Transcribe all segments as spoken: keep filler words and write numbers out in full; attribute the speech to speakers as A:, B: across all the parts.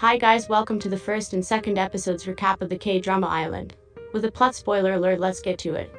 A: Hi guys, welcome to the first and second episodes recap of the K-drama Island. With a plot spoiler alert, let's get to it.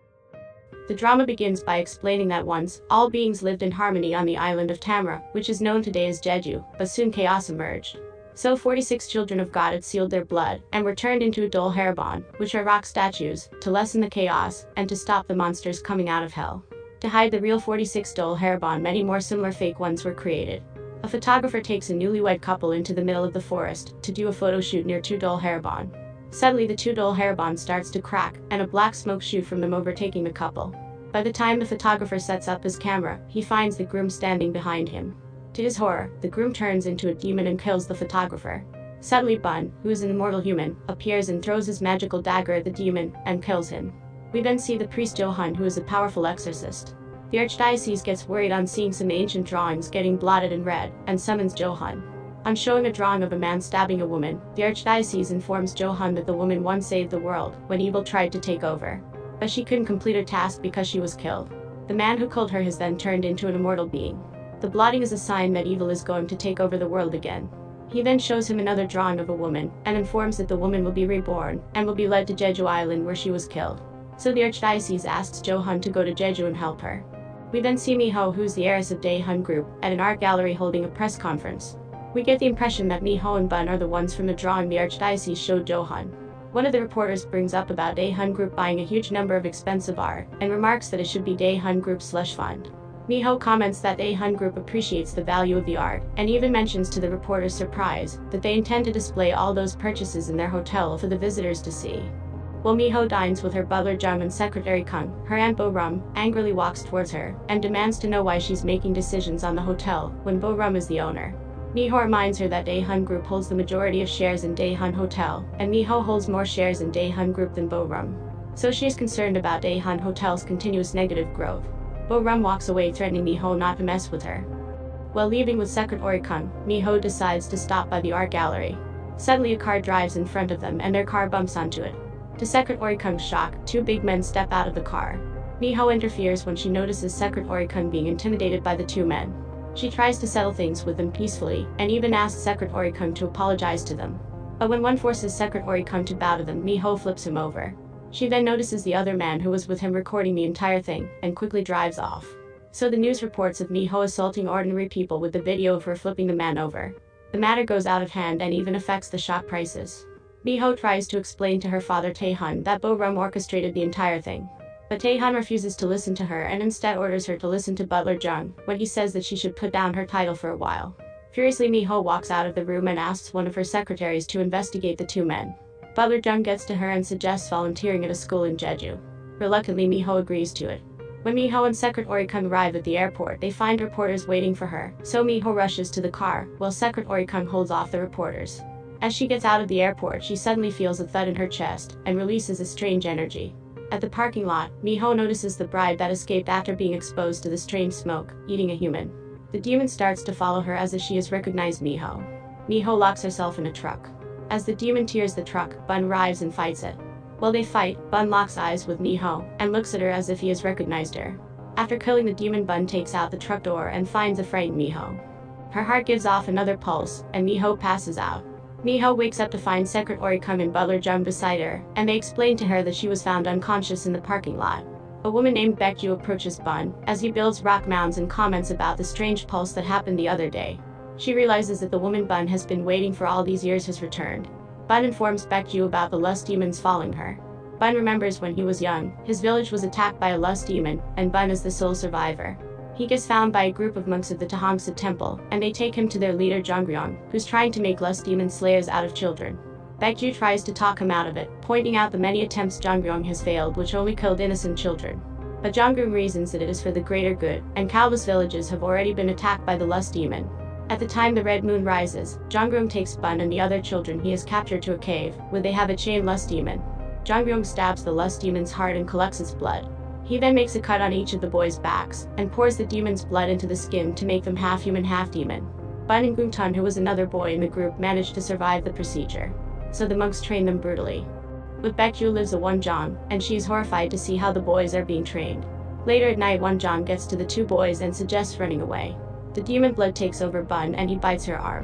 A: The drama begins by explaining that once, all beings lived in harmony on the island of Tamra, which is known today as Jeju, but soon chaos emerged. So forty-six children of God had sealed their blood, and were turned into Dol Harabon, which are rock statues, to lessen the chaos, and to stop the monsters coming out of hell. To hide the real forty-six Dol Harabon, many more similar fake ones were created. A photographer takes a newlywed couple into the middle of the forest to do a photo shoot near two Dol Harabon. Suddenly the two Dol Harabon starts to crack, and a black smoke shoot from them overtaking the couple. By the time the photographer sets up his camera, he finds the groom standing behind him. To his horror, the groom turns into a demon and kills the photographer. Suddenly Bun, who is an immortal human, appears and throws his magical dagger at the demon, and kills him. We then see the priest Johan, who is a powerful exorcist. The archdiocese gets worried on seeing some ancient drawings getting blotted in red, and summons Johan. On showing a drawing of a man stabbing a woman, the archdiocese informs Johan that the woman once saved the world when evil tried to take over. But she couldn't complete her task because she was killed. The man who killed her has then turned into an immortal being. The blotting is a sign that evil is going to take over the world again. He then shows him another drawing of a woman, and informs that the woman will be reborn, and will be led to Jeju Island where she was killed. So the archdiocese asks Johan to go to Jeju and help her. We then see Miho, who's the heiress of Tae-han group, at an art gallery holding a press conference. We get the impression that Miho and Bun are the ones from the drawing the archdiocese showed Johan. One of the reporters brings up about Tae-han group buying a huge number of expensive art, and remarks that it should be Tae-han group's slush fund. Miho comments that Tae-han group appreciates the value of the art, and even mentions to the reporter's surprise, that they intend to display all those purchases in their hotel for the visitors to see. While Miho dines with her butler Jung and secretary Kang, her aunt Bo-rum angrily walks towards her, and demands to know why she's making decisions on the hotel, when Bo-rum is the owner. Miho reminds her that Tae-han group holds the majority of shares in Tae-han Hotel, and Miho holds more shares in Tae-han group than Bo-rum. So she is concerned about Tae-han Hotel's continuous negative growth. Bo-rum walks away, threatening Miho not to mess with her. While leaving with Secretary Kang, Miho decides to stop by the art gallery. Suddenly a car drives in front of them and their car bumps onto it. To Secretary Kang's shock, two big men step out of the car. Miho interferes when she notices Secretary Kang being intimidated by the two men. She tries to settle things with them peacefully, and even asks Secretary Kang to apologize to them. But when one forces Secretary Kang to bow to them, Miho flips him over. She then notices the other man who was with him recording the entire thing, and quickly drives off. So the news reports of Miho assaulting ordinary people with the video of her flipping the man over. The matter goes out of hand and even affects the stock prices. Miho tries to explain to her father Tae-han that Bo-rum orchestrated the entire thing. But Tae-han refuses to listen to her and instead orders her to listen to butler Jung, when he says that she should put down her title for a while. Furiously Miho walks out of the room and asks one of her secretaries to investigate the two men. Butler Jung gets to her and suggests volunteering at a school in Jeju. Reluctantly Miho agrees to it. When Miho and Secretary Kang arrive at the airport, they find reporters waiting for her, so Miho rushes to the car, while Secretary Kang holds off the reporters. As she gets out of the airport, she suddenly feels a thud in her chest, and releases a strange energy. At the parking lot, Miho notices the bride that escaped after being exposed to the strange smoke, eating a human. The demon starts to follow her as if she has recognized Miho. Miho locks herself in a truck. As the demon tears the truck, Bun arrives and fights it. While they fight, Bun locks eyes with Miho, and looks at her as if he has recognized her. After killing the demon, Bun takes out the truck door and finds a frightened Miho. Her heart gives off another pulse, and Miho passes out. Miho wakes up to find Secretary Kang and butler Jung beside her, and they explain to her that she was found unconscious in the parking lot. A woman named Baek-ju approaches Bun, as he builds rock mounds and comments about the strange pulse that happened the other day. She realizes that the woman Bun has been waiting for all these years has returned. Bun informs Baek-ju about the lust demons following her. Bun remembers when he was young, his village was attacked by a lust demon, and Bun is the sole survivor. He gets found by a group of monks at the Tahongsa temple, and they take him to their leader Jong-ryong, who's trying to make lust demon slayers out of children. Baek-ju tries to talk him out of it, pointing out the many attempts Jong-ryong has failed which only killed innocent children. But Jong-ryong reasons that it is for the greater good, and countless villages have already been attacked by the lust demon. At the time the red moon rises, Jong-ryong takes Bun and the other children he has captured to a cave, where they have a chained lust demon. Jong-ryong stabs the lust demon's heart and collects its blood. He then makes a cut on each of the boys' backs, and pours the demon's blood into the skin to make them half human half demon. Bun and Gung-tun, who was another boy in the group, managed to survive the procedure. So the monks train them brutally. With Baek-ju lives a Won Jeong, and she is horrified to see how the boys are being trained. Later at night Won Jeong gets to the two boys and suggests running away. The demon blood takes over Bun and he bites her arm.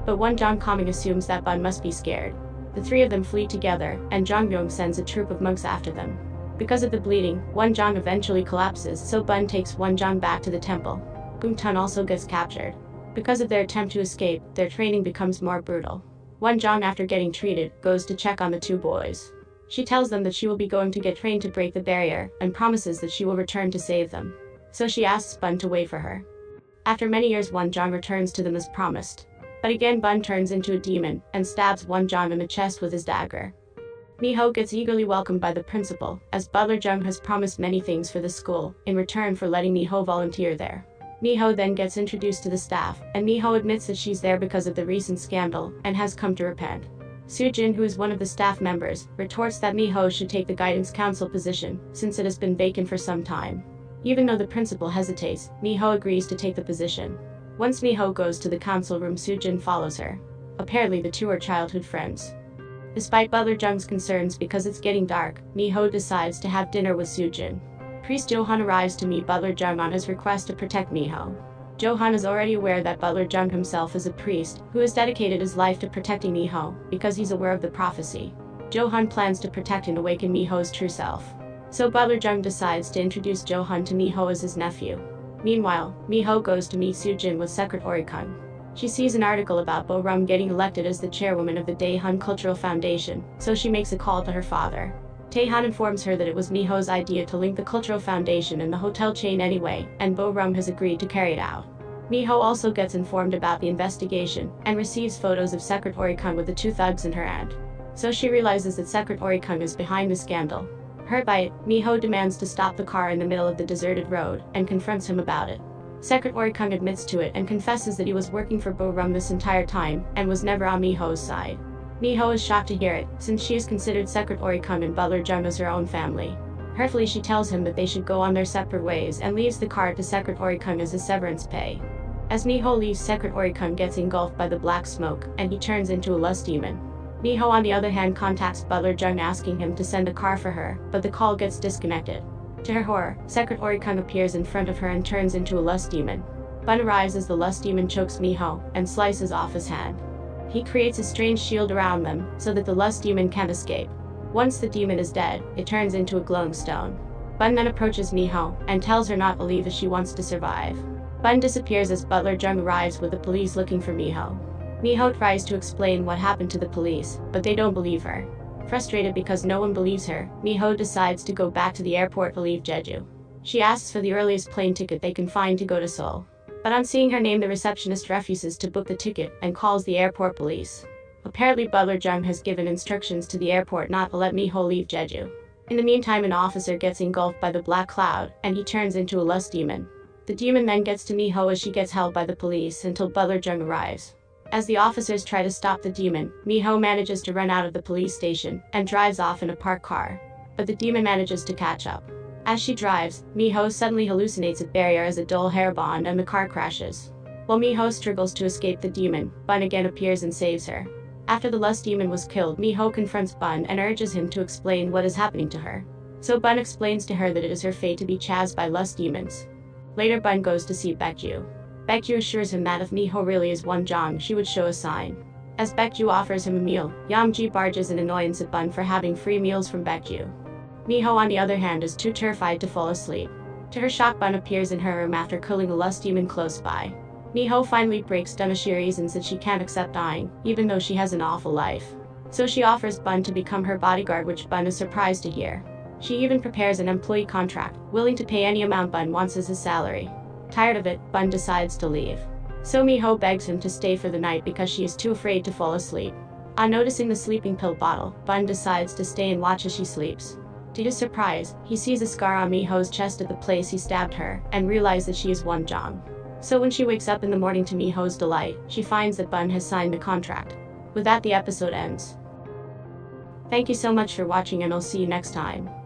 A: but Won Jeong calming assumes that Bun must be scared. The three of them flee together, and Jong-hyung sends a troop of monks after them. Because of the bleeding, Won Jeong eventually collapses, so Bun takes Won Jeong back to the temple. Keum also gets captured. Because of their attempt to escape, their training becomes more brutal. Won Jeong, after getting treated, goes to check on the two boys. She tells them that she will be going to get trained to break the barrier, and promises that she will return to save them. So she asks Bun to wait for her. After many years, Won Jeong returns to them as promised. But again, Bun turns into a demon, and stabs Won Jeong in the chest with his dagger. Mi-ho gets eagerly welcomed by the principal, as Butler Jung has promised many things for the school, in return for letting Mi-ho volunteer there. Mi-ho then gets introduced to the staff, and Mi-ho admits that she's there because of the recent scandal, and has come to repent. Soo-jin, who is one of the staff members, retorts that Mi-ho should take the guidance council position, since it has been vacant for some time. Even though the principal hesitates, Mi-ho agrees to take the position. Once Mi-ho goes to the council room, Soo-jin follows her. Apparently the two are childhood friends. Despite Butler Jung's concerns because it's getting dark, Mi-ho decides to have dinner with Soo-jin. Priest Johan arrives to meet Butler Jung on his request to protect Mi-ho. Johan is already aware that Butler Jung himself is a priest, who has dedicated his life to protecting Mi-ho, because he's aware of the prophecy. Johan plans to protect and awaken Mi-ho's true self. So Butler Jung decides to introduce Johan to Mi-ho as his nephew. Meanwhile, Mi-ho goes to meet Soo-jin with Secretary Kang. She sees an article about Bo-rum getting elected as the chairwoman of the Da-hee Cultural Foundation, so she makes a call to her father. Tae-han informs her that it was Mi-ho's idea to link the Cultural Foundation and the hotel chain anyway, and Bo-rum has agreed to carry it out. Mi-ho also gets informed about the investigation, and receives photos of Secretary Kang with the two thugs in her hand. So she realizes that Secretary Kang is behind the scandal. Hurt by it, Mi-ho demands to stop the car in the middle of the deserted road, and confronts him about it. Secretary Kang admits to it and confesses that he was working for Bo-rum this entire time, and was never on Mi-ho's side. Mi-ho is shocked to hear it, since she has considered Secretary Kang and Butler Jung as her own family. Hurtfully, she tells him that they should go on their separate ways and leaves the car to Secretary Kang as a severance pay. As Mi-ho leaves, Secretary Kang gets engulfed by the black smoke, and he turns into a lust demon. Mi-ho, on the other hand, contacts Butler Jung asking him to send a car for her, but the call gets disconnected. To her horror, Secretary Kang appears in front of her and turns into a lust demon. Bun arrives as the lust demon chokes Mi-ho, and slices off his hand. He creates a strange shield around them, so that the lust demon can't escape. Once the demon is dead, it turns into a glowing stone. Bun then approaches Mi-ho, and tells her not to leave if she wants to survive. Bun disappears as Butler Jung arrives with the police looking for Mi-ho. Mi-ho tries to explain what happened to the police, but they don't believe her. Frustrated because no one believes her, Mi-ho decides to go back to the airport to leave Jeju. She asks for the earliest plane ticket they can find to go to Seoul. But on seeing her name, the receptionist refuses to book the ticket and calls the airport police. Apparently Butler Jung has given instructions to the airport not to let Mi-ho leave Jeju. In the meantime, an officer gets engulfed by the black cloud, and he turns into a lust demon. The demon then gets to Mi-ho as she gets held by the police until Butler Jung arrives. As the officers try to stop the demon, Mi-ho manages to run out of the police station, and drives off in a parked car. But the demon manages to catch up. As she drives, Mi-ho suddenly hallucinates a barrier as a dull hair bond, and the car crashes. While Mi-ho struggles to escape the demon, Bun again appears and saves her. After the lust demon was killed, Mi-ho confronts Bun and urges him to explain what is happening to her. So Bun explains to her that it is her fate to be chased by lust demons. Later, Bun goes to see Baek-ju. Baek-ju assures him that if Mi-ho really is Won Jeong, she would show a sign. As Baek-ju offers him a meal, Yeom-ji barges in annoyance at Bun for having free meals from Baek-ju. Mi-ho, on the other hand, is too terrified to fall asleep. To her shock, Bun appears in her room after killing a lust demon close by. Mi-ho finally breaks down as she reasons that she can't accept dying, even though she has an awful life. So she offers Bun to become her bodyguard, which Bun is surprised to hear. She even prepares an employee contract, willing to pay any amount Bun wants as his salary. Tired of it, Bun decides to leave. So Mi-ho begs him to stay for the night because she is too afraid to fall asleep. On noticing the sleeping pill bottle, Bun decides to stay and watch as she sleeps. To his surprise, he sees a scar on Mi-ho's chest at the place he stabbed her, and realizes that she is Won Jeong. So when she wakes up in the morning, to Mi-ho's delight, she finds that Bun has signed the contract. With that, the episode ends. Thank you so much for watching, and I'll see you next time.